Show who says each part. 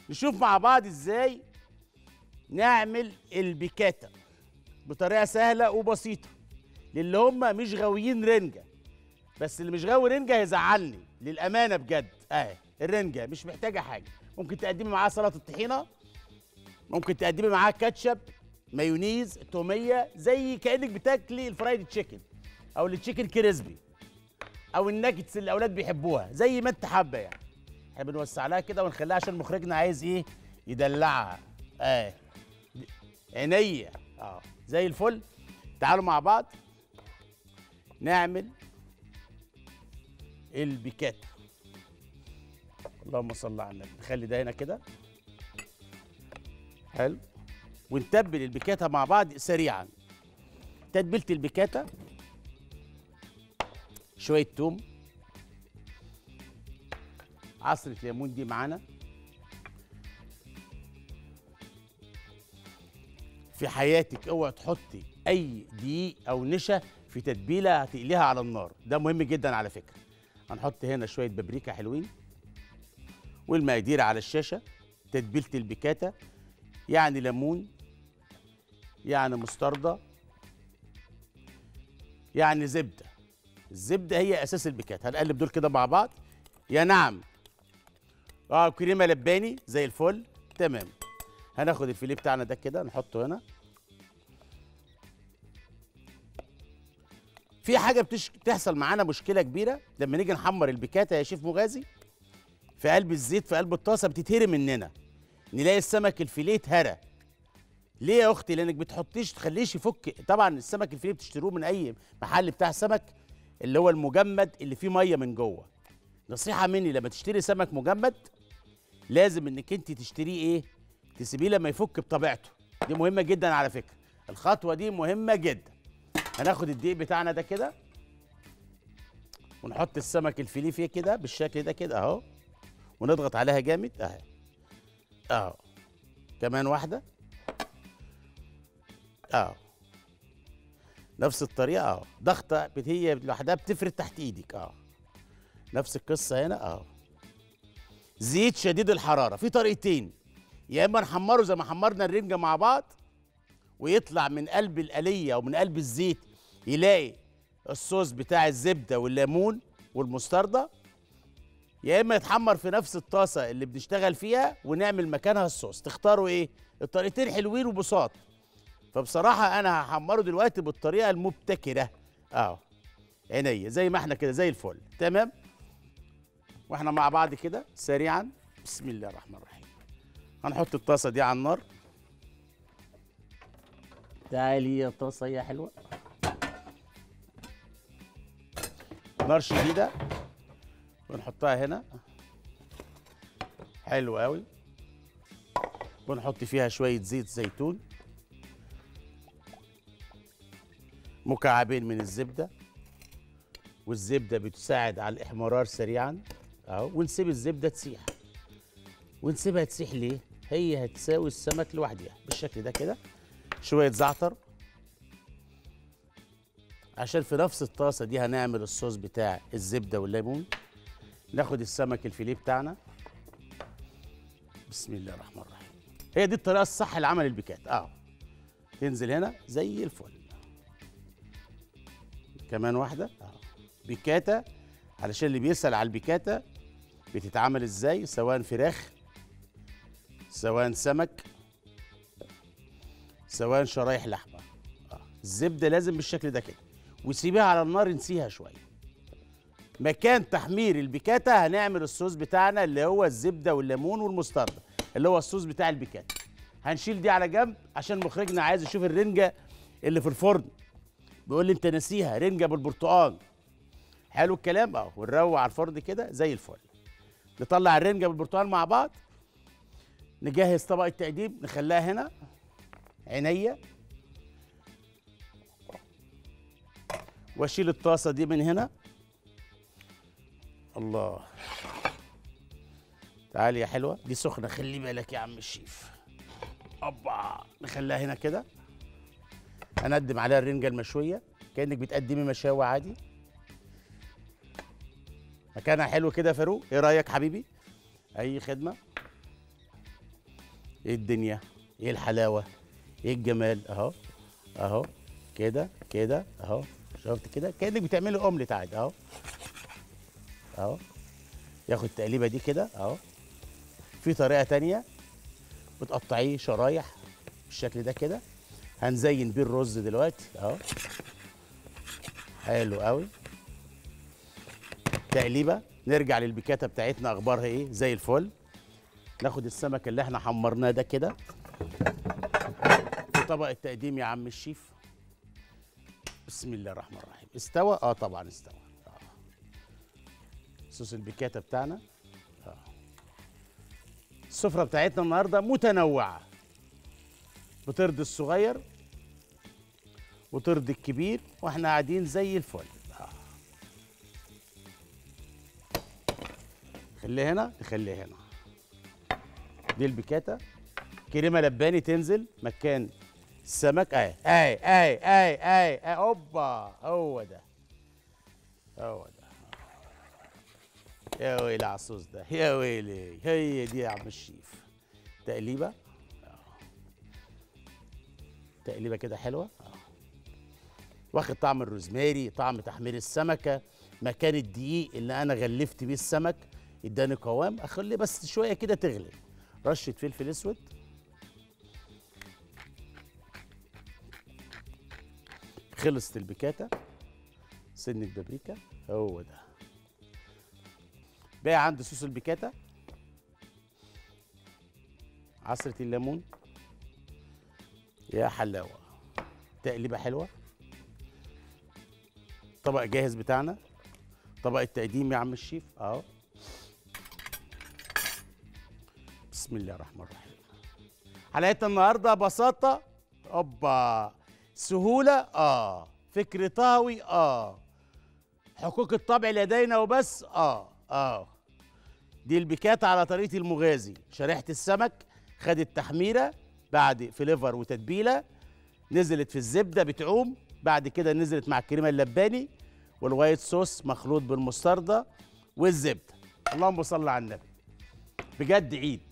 Speaker 1: نشوف مع بعض ازاي نعمل البيكاتا بطريقه سهله وبسيطه للي هم مش غاويين رنجه. بس اللي مش غاوي رنجه هيزعلني للامانه بجد. اهي الرنجه مش محتاجه حاجه، ممكن تقدمي معاها سلطه طحينه، ممكن تقدمي معاها كاتشب، مايونيز، توميه، زي كانك بتاكلي الفرايد تشيكن او التشيكن كريسبي او الناجتس اللي الاولاد بيحبوها، زي ما انت حابه يعني. احنا بنوسع لها كده ونخليها عشان مخرجنا عايز ايه؟ يدلعها. عينيا. زي الفل. تعالوا مع بعض نعمل البيكاتا. اللهم صل على النبي. نخلي ده هنا كده. حلو. ونتبل البيكاتا مع بعض سريعا. تتبيله البيكاتا: شويه توم، عصره ليمون دي معانا، في حياتك اوعي تحطي اي دقيق او نشا في تتبيله هتقليها على النار، ده مهم جدا على فكره. هنحط هنا شويه بابريكا حلوين، والمقادير على الشاشه. تتبيله البيكاتا يعني ليمون، يعني مستردة، يعني زبده. الزبده هي اساس البيكاتا. هنقلب دول كده مع بعض. يا نعم. كريمه لباني زي الفل. تمام. هناخد الفيليه بتاعنا ده كده نحطه هنا. في حاجه بتحصل معانا مشكله كبيره لما نيجي نحمر البيكاتا يا شيف مغازي في قلب الزيت، في قلب الطاسه، بتتهري مننا. نلاقي السمك الفيليه اتهرى. ليه يا اختي؟ لانك بتحطيش تخليش يفك. طبعا السمك الفيليه بتشتروه من اي محل بتاع سمك، اللي هو المجمد اللي فيه ميه من جوه. نصيحه مني: لما تشتري سمك مجمد لازم انك انت تشتريه ايه؟ تسيبيه لما يفك بطبيعته. دي مهمه جدا على فكره. الخطوه دي مهمه جدا. هناخد الدقيق بتاعنا ده كده ونحط السمك الفيليه فيه كده بالشكل ده كده اهو، ونضغط عليها جامد اهي اهو. كمان واحده اهو، نفس الطريقه اهو. ضغطه هي لوحدها بتفرد تحت ايدك اهو. نفس القصه هنا اهو. زيت شديد الحراره. في طريقتين: يا اما نحمره زي ما حمرنا الرنجه مع بعض ويطلع من قلب القليه او من قلب الزيت يلاقي الصوص بتاع الزبده والليمون والمستردة، يا اما يتحمر في نفس الطاسه اللي بنشتغل فيها ونعمل مكانها الصوص. تختاروا ايه؟ الطريقتين حلوين وبساط. فبصراحه انا هحمره دلوقتي بالطريقه المبتكره اهو. عينيا زي ما احنا كده زي الفل. تمام. واحنا مع بعض كده سريعا. بسم الله الرحمن الرحيم. هنحط الطاسه دي على النار. تعالي يا طاسه يا حلوه. نار شديده. ونحطها هنا. حلو قوي. ونحط فيها شويه زيت زيتون، مكعبين من الزبده، والزبده بتساعد على الاحمرار سريعا اهو. ونسيب الزبده تسيح. ونسيبها تسيح ليه؟ هي هتساوي السمك لوحدها بالشكل ده كده. شويه زعتر عشان في نفس الطاسه دي هنعمل الصوص بتاع الزبده والليمون. ناخد السمك الفيليه بتاعنا. بسم الله الرحمن الرحيم. هي دي الطريقه الصح لعمل البيكاتا اهو. تنزل هنا زي الفل. كمان واحده اهو. بيكاتا، علشان اللي بيسأل على البيكاتا بتتعمل ازاي، سواء فراخ، سواء سمك، سواء شرايح لحمه. الزبده لازم بالشكل ده كده. وسيبيها على النار، نسيها شويه. مكان تحمير البيكاتا هنعمل الصوص بتاعنا اللي هو الزبده والليمون والمستردة، اللي هو الصوص بتاع البيكاتا. هنشيل دي على جنب عشان مخرجنا عايز يشوف الرنجه اللي في الفرن. بيقول لي انت ناسيها، رنجه بالبرتقال. حلو الكلام اهو. ونروق على الفرن كده زي الفل. نطلع الرنجه بالبرتقال مع بعض. نجهز طبق التقديم، نخليها هنا. عينيا. واشيل الطاسه دي من هنا. الله. تعالي يا حلوه، دي سخنه خلي بالك يا عم الشيف. اوبا. نخليها هنا كده. هنقدم عليها الرنجه المشويه كانك بتقدمي مشاوي عادي. مكانها حلو كده يا فاروق، ايه رايك حبيبي؟ اي خدمه. ايه الدنيا، ايه الحلاوه، ايه الجمال، اهو اهو كده كده اهو. شفت كده كانك بتعملي اومليت عادي اهو اهو. ياخد التقليبه دي كده اهو. في طريقه تانية بتقطعيه شرايح بالشكل ده كده، هنزين بيه الرز دلوقتي اهو. حلو قوي. تقليبه. نرجع للبيكاتا بتاعتنا، اخبارها ايه؟ زي الفل. ناخد السمك اللي احنا حمرناه ده كده في طبق التقديم يا عم الشيف. بسم الله الرحمن الرحيم. استوى؟ اه طبعا استوى. صوص البيكاتا بتاعنا. السفرة بتاعتنا النهارده متنوعة، بترضي الصغير وترضي الكبير، واحنا قاعدين زي الفل. خليه هنا، تخليه هنا. دي البيكاتا. كريمه لباني تنزل مكان السمك. اي اوبا. هو ده هو ده. يا ويلي على الصوص ده، يا ويلي. هي دي يا عم الشيف. تقليبه. تقليبه كده حلوه. واخد طعم الروزماري، طعم تحمير السمكه، مكان الدقيق اللي انا غلفت بيه السمك اداني قوام. اخليه بس شويه كده تغلي. رشه فلفل اسود. خلصت البيكاتا. سنه بابريكا. هو ده. بقى عندي صوص البيكاتا، عصره الليمون. يا حلاوه. تقليبه حلوه. طبق جاهز بتاعنا، طبق التقديم يا عم الشيف اهو. بسم الله الرحمن الرحيم. حلقتنا النهارده بساطه، اوبا، سهوله، فكر طهوي، حقوق الطبع لدينا وبس، دي البيكاتا على طريقه المغازي. شريحه السمك خدت تحميره بعد فليفر وتتبيله، نزلت في الزبده بتعوم، بعد كده نزلت مع الكريمه اللباني والوايت صوص مخلوط بالمستردة والزبده. اللهم صل على النبي. بجد عيد.